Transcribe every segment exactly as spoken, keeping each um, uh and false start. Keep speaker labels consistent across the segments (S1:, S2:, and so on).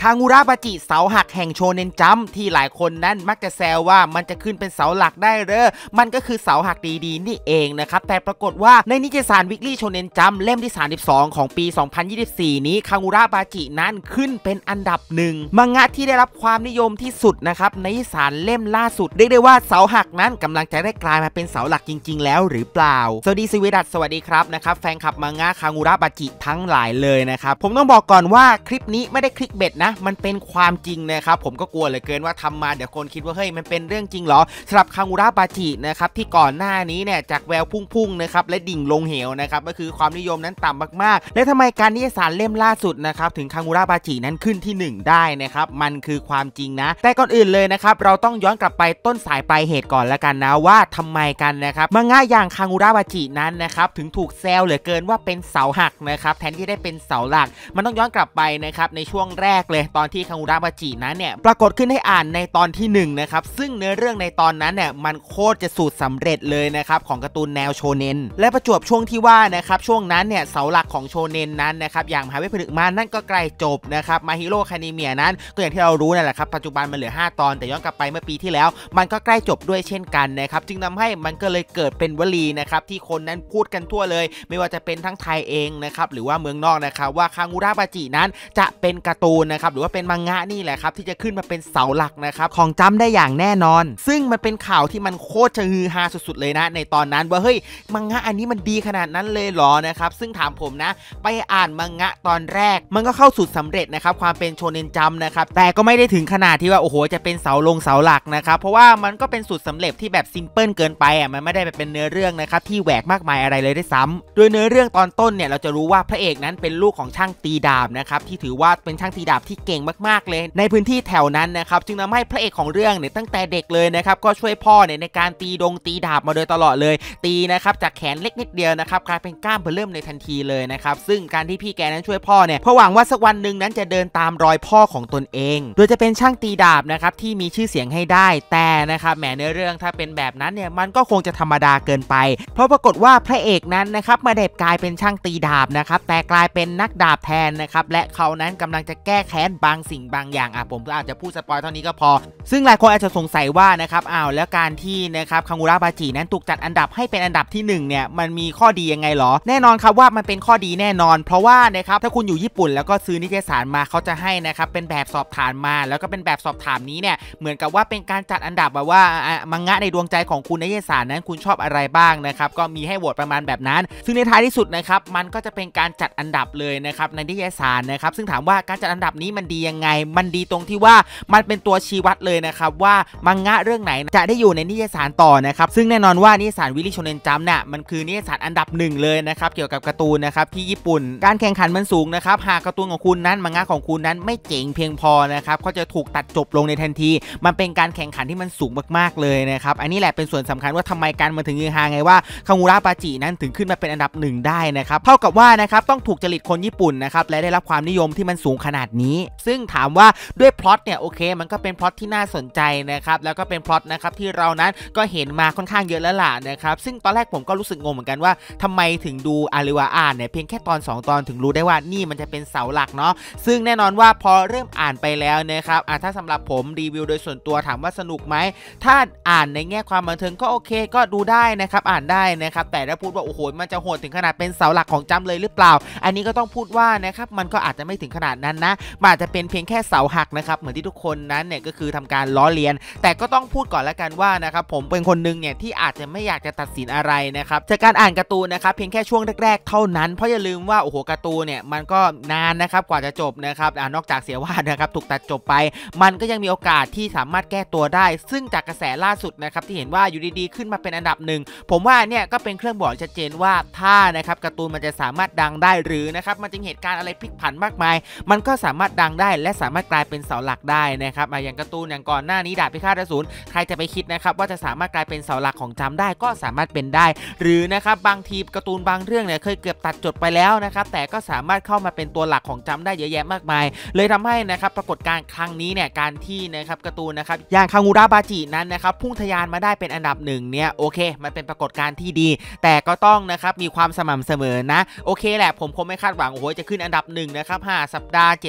S1: คางูระบาจิเสาหักแห่งโชเนนจัมที่หลายคนนั้นมักจะแซวว่ามันจะขึ้นเป็นเสาหลักได้เหรอมันก็คือเสาหักดีๆนี่เองนะครับแต่ปรากฏว่าในนิตยสารวิกลี่โชเนนจัมเล่มที่สามสิบสองของปีสองพันยี่สิบสี่นี้คางูระบาจินั้นขึ้นเป็นอันดับหนึ่งมังงะที่ได้รับความนิยมที่สุดนะครับในนิตยสารเล่มล่าสุดเรียกได้ว่าเสาหักนั้นกำลังจะได้กลายมาเป็นเสาหลักจริงๆแล้วหรือเปล่าสวัสดีสวีดัสสวัสดีครับนะครับแฟนคลับมังงะคางูระบาจิทั้งหลายเลยนะครับผมต้องบอกก่อนว่าคลิปนี้ไม่ได้คลิกเบ็ดนะมันเป็นความจริงนะครับผมก็กลัวเหลือเกินว่าทำมาเดี๋ยวคนคิดว่าเฮ้ยมันเป็นเรื่องจริงเหรอสำหรับคางูระบาจินะครับที่ก่อนหน้านี้เนี่ยจากแววพุ่งๆนะครับและดิ่งลงเหวนะครับก็คือความนิยมนั้นต่ำมากๆและทำไมการนิตยสารเล่มล่าสุดนะครับถึงคางูระบาจินั้นขึ้นที่หนึ่งได้นะครับมันคือความจริงนะแต่ก่อนอื่นเลยนะครับเราต้องย้อนกลับไปต้นสายปลายเหตุก่อนแล้วกันนะว่าทำไมกันนะครับมังงะอย่างคางูระบาจินั้นนะครับถึงถูกแซวเหลือเกินว่าเป็นเสาหักนะครับแทนที่ได้เป็นเสาหลักมันต้องย้อนกลับไปนะครับในช่วงแรกเลยตอนที่คางูระบาจินั้นเนี่ยปรากฏขึ้นให้อ่านในตอนที่หนึ่งนะครับซึ่งเนื้อเรื่องในตอนนั้นเนี่ยมันโคตรจะสูตรสำเร็จเลยนะครับของการ์ตูนแนวโชเนนและประจวบช่วงที่ว่านะครับช่วงนั้นเนี่ยเสาหลักของโชเนนนั้นนะครับอย่างมหาวิทยาลัยผนึกมารนั่นก็ใกล้จบนะครับมาฮิโร่แคนิเมียนั้นก็อย่างที่เรารู้นั่นแหละครับปัจจุบันมันเหลือห้าตอนแต่ย้อนกลับไปเมื่อปีที่แล้วมันก็ใกล้จบด้วยเช่นกันนะครับจึงทำให้มันก็เลยเกิดเป็นวลีนะครับที่คนนั้นพูดกันทั่วเลยไม่ว่าจะเป็นทั้งไทยเองนะครับหรือว่าเมืองนอกนะครับว่าคางูระบาจินั้นจะเป็นการ์ตูนนะครับหรือว่าเป็นมังงะนี่แหละครับที่จะขึ้นมาเป็นเสาหลักนะครับของจำได้อย่างแน่นอนซึ่งมันเป็นข่าวที่มันโคตรจะฮือฮาสุดๆเลยนะในตอนนั้นว่าเฮ้ยมังงะอันนี้มันดีขนาดนั้นเลยเหรอนะครับซึ่งถามผมนะไปอ่านมังงะตอนแรกมันก็เข้าสู่สำเร็จนะครับความเป็นโชเนนจัมนะครับแต่ก็ไม่ได้ถึงขนาดที่ว่าโอ้โหจะเป็นเสาลงเสาหลักนะครับเพราะว่ามันก็เป็นสูตรสำเร็จที่แบบซิมเพิลเกินไปอ่ะมันไม่ได้แบบเป็นเนื้อเรื่องนะครับที่แหวกมากมายอะไรเลยด้วยซ้ำโดยเนื้อเรื่องตอนต้นเนี่ยเราจะรู้ว่าพระเอกนั้นเป็นลูกของช่างตีดาบนะครับที่ถือว่าเป็นช่างตีดาบที่เก่งมากๆเลยในพื้นที่แถวนั้นนะครับจึงทำให้พระเอกของเรื่องเนี่ยตั้งแต่เด็กเลยนะครับก็ช่วยพ่อเนี่ยในการตีดงตีดาบมาโดยตลอดเลยตีนะครับจากแขนเล็กนิดเดียวนะครับกลายเป็นกล้ามเบิ่มในทันทีเลยนะครับซึ่งการที่พี่แกนั้นช่วยพ่อเนี่ยเพราะหวังว่าสักวันหนึ่งนั้นจะเดินตามรอยพ่อของตนเองโดยจะเป็นช่างตีดาบนะครับที่มีชื่อเสียงให้ได้แต่นะครับแหมในเรื่องถ้าเป็นแบบนั้นเนี่ยมันก็คงจะธรรมดาเกินไปเพราะปรากฏว่าพระเอกนั้นนะครับไม่ได้กลายเป็นช่างตีดาบนะครับแต่กลายเป็นนักดาบแทนนะครับและเขานั้นกำลังจะแก้แค้นบางสิ่งบางอย่างอ่ะผมก็อาจจะพูดสปอยเท่านี้ก็พอซึ่งหลายคนอาจจะสงสัยว่านะครับอ้าวแล้วการที่นะครับคางูระบาจินั้นถูกจัดอันดับให้เป็นอันดับที่หนึ่งเนี่ยมันมีข้อดียังไงหรอแน่นอนครับว่ามันเป็นข้อดีแน่นอนเพราะว่านะครับถ้าคุณอยู่ญี่ปุ่นแล้วก็ซื้อนิตยสารมาเขาจะให้นะครับเป็นแบบสอบถามมาแล้วก็เป็นแบบสอบถามนี้เนี่ยเหมือนกับว่าเป็นการจัดอันดับแบบว่ามังงะในดวงใจของคุณในนิตยสารนั้นคุณชอบอะไรบ้างนะครับก็มีให้โหวตประมาณแบบนั้นซึ่งในท้ายที่สุดนะครับมันก็จะเป็นการจัดอันดับเลยนะครับในนิตยสารนะครับซึ่งถามว่าการจัดอันดับนี้มันดียังไงมันดีตรงที่ว่ามันเป็นตัวชี้วัดเลยนะครับว่ามังงะเรื่องไหนจะได้อยู่ในนิตยสารต่อนะครับซึ่งแน่นอนว่านิตยสารวิลลี่โชเนนจัมเนี่ยมันคือนิตยสารอันดับหนึ่งเลยนะครับเกี่ยวกับการ์ตูนนะครับที่ญี่ปุ่นการแข่งขันมันสูงนะครับหากการ์ตูนของคุณนั้นมังงะของคุณนั้นไม่เจ๋งเพียงพอนะครับก็จะถูกตัดจบลงในทันทีมันเป็นการแข่งขันที่มันสูงมากๆเลยนะครับอันนี้แหละเป็นส่วนสำคัญว่าทำไมการมันถึงฮือฮาไงว่าคางูระบาจินั้นถึงขึ้นมาเป็นอันดับหนึ่งได้นะครับเท่ากับว่านะครับต้องถูกจริตคนญี่ปุ่นนะครับและได้รับความนิยมที่มันสูงขนาดนี้ซึ่งถามว่าด้วยพล็อตเนี่ยโอเคมันก็เป็นพล็อตที่น่าสนใจนะครับแล้วก็เป็นพล็อตนะครับที่เรานั้นก็เห็นมาค่อนข้างเยอะแล้วล่ะนะครับซึ่งตอนแรกผมก็รู้สึกงงเหมือนกันว่าทำไมถึงดูอาริวาอ่านเนี่ยเพียงแค่ตอนสองตอนถึงรู้ได้ว่านี่มันจะเป็นเสาหลักเนาะซึ่งแน่นอนว่าพอเริ่มอ่านไปแล้วนะครับถ้าสำหรับผมรีวิวโดยส่วนตัวถามว่าสนุกไหมถ้าอ่านในแง่ความบันเทิงก็โอเคก็ดูได้นะครับอ่านได้นะครับแต่ถ้าพูดว่าโอ้โหมันจะโหดถึงขนาดเป็นเสาหลักของจำเลยหรือเปล่าอันนี้ก็ต้องพูดว่านะครับมันก็อาจจะไม่ถึงขนาดนั้นนะมันอาจจะเป็นเพียงแค่เสาหักนะครับเหมือนที่ทุกคนนั้นเนี่ยก็คือทำการล้อเลียนแต่ก็ต้องพูดก่อนแล้วกันว่านะครับผมเป็นคนนึงเนี่ยที่อาจจะไม่อยากจะตัดสินอะไรนะครับจากการอ่านการ์ตูนนะครับเพียงแค่ช่วงแรกๆเท่านั้นเพราะอย่าลืมว่าโอ้โหการ์ตูนเนี่ยมันก็นานนะครับกว่าจะจบนะครับนอกจากเสียวาดนะครับถูกตัดจบไปมันก็ยังมีโอกาสที่สามารถแก้ตัวได้ซึ่งจากกระแสล่าสุดนะครับที่เห็นว่าอยู่ดีๆขึ้นมาเป็นอันดับหนึ่งผมว่าเนี่ยก็เป็นเครื่องบอกชัดเจนว่าถ้านะครับการ์ตูนมันจะสามารถดังได้หรือนะครับมันจึงเหตุการณ์อะไรพลิกผันมากมายมันก็สามารถดังได้และสามารถกลายเป็นเสาหลักได้นะครับอย่างการ์ตูนอย่างก่อนหน้านี้ดาบพิฆาตอสูรใครจะไปคิดนะครับว่าจะสามารถกลายเป็นเสาหลักของจำได้ก็สามารถเป็นได้หรือนะครับบางทีการ์ตูนบางเรื่องเนี่ยเคยเกือบตัดจบไปแล้วนะครับแต่ก็สามารถเข้ามาเป็นตัวหลักของจำได้เยอะแยะมากมายเลยทำให้นะครับปรากฏการณ์ครั้งนี้เนี่ยการที่นะครับการ์ตูนนะครับอย่างคางูระบาจินั้นนะครับพุ่งทะยานมาได้เป็นอันดับหนึ่งเนี่ยโอเคมันเป็นปรากฏการณ์ที่ดีแต่ก็ต้องนะครับมีความสม่ำเสมอนะโอเคแหละผมคงไม่คาดหวังโอ้โหจะขึ้นอันดับหนึ่งนะครับห้าสัปดาห์เจ็ดสัปดาห์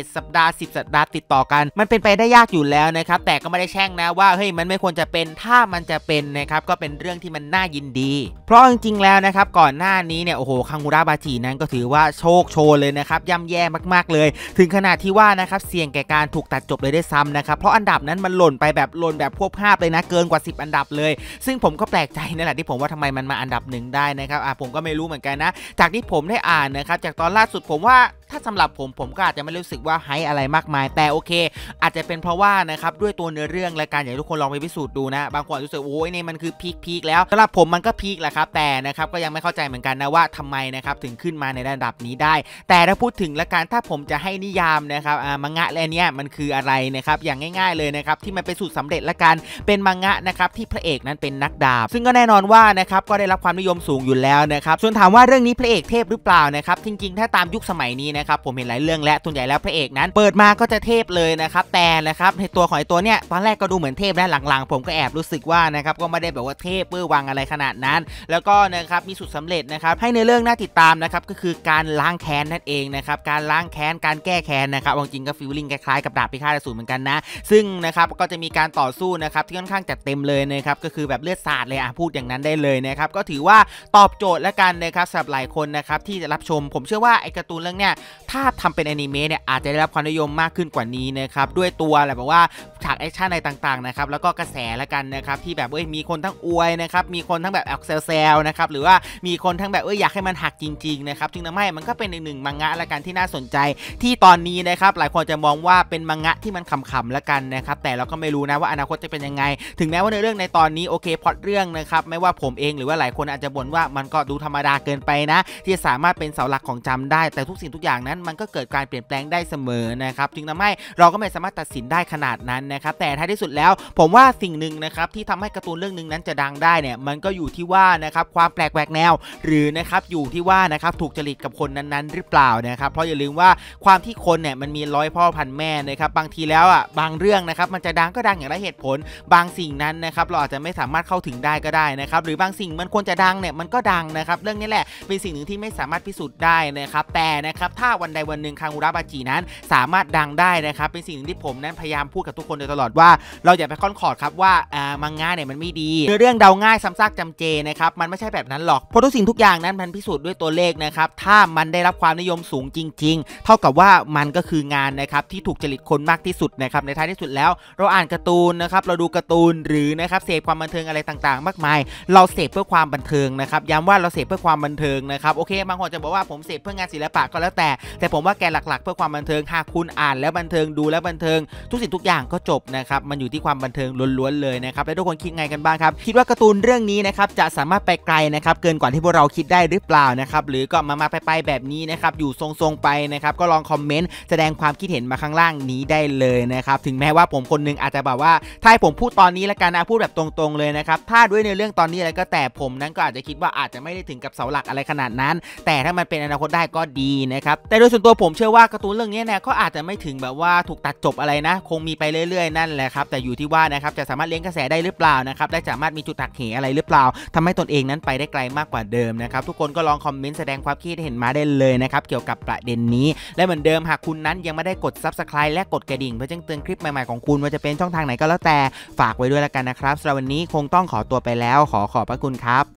S1: สิบสัปดาห์ติดต่อกันมันเป็นไปได้ยากอยู่แล้วนะครับแต่ก็ไม่ได้แช่งนะว่าเฮ้ยมันไม่ควรจะเป็นถ้ามันจะเป็นนะครับก็เป็นเรื่องที่มันน่ายินดีเพราะจริงๆแล้วนะครับก่อนหน้านี้เนี่ยโอ้โหคังคูระบาจินั้นก็ถือว่าโชคโชนเลยนะครับย่ำแย่มากๆเลยถึงขนาดที่ว่านะครับเสี่ยงแก่การถูกตัดจบเลยได้ซ้ำนะครับเพราะอันดับนั้นมันหล่นไปแบบหล่นแบบพวกภาพเลยนะเกินกว่าสิบอันดับเลยซึ่งผมก็แปลกใจนั่นแหละที่ผมว่าทำไมมันมาอันดับหนึ่งได้นะครับอ่ะผมก็ไม่รู้เหมือนกันนะจากที่ผมได้อ่านนะครับจากตอนล่าสุดผมว่าถ้าสำหรับผมผมก็อาจจะไม่รู้สึกว่าไฮอะไรมากมายแต่โอเคอาจจะเป็นเพราะว่านะครับด้วยตัวเนื้อเรื่องและการอยากให้ทุกคนลองไปพิสูจน์ดูนะบางคนรู้สึกโอ้ยนี่มันคือพีคพีคแล้วสำหรับผมมันก็พีคแหละครับแต่นะครับก็ยังไม่เข้าใจเหมือนกันนะว่าทำไมนะครับถึงขึ้นมาในระดับนี้ได้แต่ถ้าพูดถึงและการถ้าผมจะให้นิยามนะครับอ่ามังงะและเนี้ยมันคืออะไรนะครับอย่างง่ายๆเลยนะครับที่มันเป็นสูตรสำเร็จและการเป็นมังงะนะครับที่พระเอกนั้นเป็นนักดาบซึ่งก็แน่นอนว่านะครับก็ได้รับความนิยมสูงอยู่แล้วนะครับส่วนถามว่าเรื่องนี้พระเอกเทพหรือเปล่านะครับจริงๆถ้าตามยุคสมัยนี้นะครับผมเห็นหลายเรื่องและส่วนใหญ่แล้วพระเอกนั้นเปิดมาก็จะเทพเลยนะครับแต่นะครับในตัวของไอ้ตัวเนี้ยตอนแรกก็ดูเหมือนเทพและหลังๆผมก็แอบรู้สึกว่านะครับก็ไม่ได้แบบว่าเทพเปื้อวังอะไรขนาดนั้นแล้วก็นะครับมีสูตรสำเร็จนะครับให้ในเรื่องน่าติดตามนะครับก็คือการล้างแค้นนั่นเองนะครับการล้างแค้นการแก้แค้นนะครับจริงก็ฟีลลิ่งคล้ายๆกับดาบพิฆาตอสูรเหมือนกันนะซึ่งนะครับก็จะมีการต่อสู้นะครับที่ค่อนข้างจัดเต็มเลยนะครับก็คือแบบเลือดสาดเลยอ่ะพูดอย่างนั้นได้เลยนะครับก็ถือว่าตอบโจทย์และกันนะครับสำหรับหลายคนนะครับที่จะรับชมผมเชื่อว่าไอ้การ์ตูนเรื่องเนี้ยถ้าทำเป็นแอนิเมะเนี่ยอาจจะได้รับความนิยมมากขึ้นกว่านี้นะครับด้วยตัวอะไรแบบว่าฉากแอคชั่นอะไรต่างๆนะครับแล้วก็กระแสละกันนะครับที่แบบเอ้ยมีคนทั้งอวยนะครับมีคนทั้งแบบแอคเซลเซลนะครับหรือว่ามีคนทั้งแบบเอ้ยอยากให้มันหักจริงๆนะครับจึงทำให้มันก็เป็นอีกหนึ่งมังงะละกันที่น่าสนใจที่ตอนนี้นะครับหลายคนจะมองว่าเป็นมังงะที่มันขำๆละกันนะครับแต่เราก็ไม่รู้นะว่าอนาคตจะเป็นยังไงถึงแม้ว่าในเรื่องในตอนนี้โอเคพล็อตเรื่องนะครับไม่ว่าผมเองหรือว่าหลายคนอาจจะบ่นว่ามันก็ดูธรรมดาเกินไปนะที่จะสามารถเป็นเสาหลักของจำได้แต่ทุกสิ่งทุกอย่างนั้นมันก็เกิดการเปลี่ยนแปลงได้เสมอนะครับจึงทำให้เราก็ไม่สามารถตัดสินได้ขนาดนั้นนะครับแต่ท้ายที่สุดแล้วผมว่าสิ่งหนึ่งนะครับที่ทำให้การ์ตูนเรื่องนึงนั้นจะดังได้เนี่ยมันก็อยู่ที่ว่านะครับความแปลกแหวกแนวหรือนะครับอยู่ที่ว่านะครับถูกจริตกับคนนั้นๆหรือเปล่านะครับเพราะอย่าลืมว่าความที่คนเนี่ยมันมีร้อยพ่อพันแม่นะครับบางทีแล้วอ่ะบางเรื่องนะครับมันจะดังก็ดังอย่างไรเหตุผลบางสิ่งนั้นนะครับเราอาจจะไม่สามารถเข้าถึงได้ก็ได้นะครับหรือบางสิ่งมันควรจะดังเนี่ยมันก็ดังนะครับเรื่องนี้แหละเป็นสิ่งหนึ่งที่ไม่สามารถพิสูจน์ได้นะครับแต่นะครับถ้าวันใดวันหนึ่งคังคูระบาจินั้นสามารถดังได้นะครับเป็นสิ่งหนึ่งที่ผมนั้นพยายามพูดกับทุกคนโดยตลอดว่าเราอย่าไปค่อนขอดครับว่าอ่ามังงะเนี่ยมันไม่ดีเรื่องเดาง่ายซ้ำซากจำเจนะครับมันไม่ใช่แบบนั้นหรอกเพราะทุกสิ่งทุกอย่างนั้นมันพิสูจน์ด้วยตัวเลขนะครับถ้ามันได้รับความนิยมสูงจริงๆเท่ากับว่ามันก็คืองานนะครับที่ถูกจริตคนมากที่สุดนะครับในท้ายที่สุดแล้วเราอ่านการ์ตูนนะครับเราดูการ์ตูนหรือนะครับเสพความบันเทิงอะไรต่างๆมากมายเราเสพเพื่อความบันเทิงนะครับย้ำว่าเราเสพเพื่อความบันเทิงนะครับโอเคบางคนจะบอกว่าผมเสพเพื่องานศิลปะก็แล้วแต่แต่ผมว่าแกหลักๆเพื่อความบันเทิงหากคุณอ่านแล้วบันเทิงดูแล้วบันเทิงทุกสิ่งทุกอย่างก็จบนะครับมันอยู่ที่ความบันเทิงล้วนๆเลยนะครับแล้วทุกคนคิดไงกันบ้างครับคิดว่าการ์ตูนเรื่องนี้นะครับจะสามารถไปไกลนะครับเกินกว่าที่พวกเราคิดได้หรือเปล่านะครับหรือก็มามาไปๆแบบนี้นะครับอยู่ทรงๆไปนะครับก็ลองคอมเมนต์แสดงความคิดเห็นมาข้างล่างนี้ได้เลยนะครับถึงแม้ว่าผมคนนึงอาจจะแบบว่าถ้าให้ผมพูดตอนนี้ละกันนะพูดแบบตรงๆเลยนะครับถ้าด้วยในเรื่องตอนนี้อะไรก็แต่ผมนั้นก็อาจจะคิดว่าอาจจะไม่ได้ถึงกับเสาหลักอะไรขนาดนั้นแต่ถ้ามันเป็นอนาคตได้ก็ดีนะครับแต่โดยส่วนตัวผมเชื่อว่าการ์ตูนเรื่องนี้เนี่ยก็อาจจะไม่ถึงแบบว่าถูกตัดจบอะไรนะคงมีไปเรื่อยๆนั่นแหละครับแต่อยู่ที่ว่านะครับจะสามารถเลี้ยงกระแสได้หรือเปล่านะครับและสามารถมีจุดหักเหอะไรหรือเปล่าทำให้ตนเองนั้นไปได้ไกลมากกว่าเดิมนะครับทุกคนก็ลองคอมเมนต์แสดงความคิดเห็นมาได้เลยนะครับเกี่ยวกับประเด็นนี้และเหมือนเดิมหากคุณนั้นยังไม่ได้กด ซับสไครบ์ และกดกระดิ่งเพื่อแจ้งเตือนคลิปใหม่ๆของคุณว่าจะเป็นช่องทางไหนก็แล้วแต่ฝากไว้ด้วยแล้วกันนะครับสำหรับวันนี้คงต้องขอตัวไปแล้วขอขอบพระคุณครับ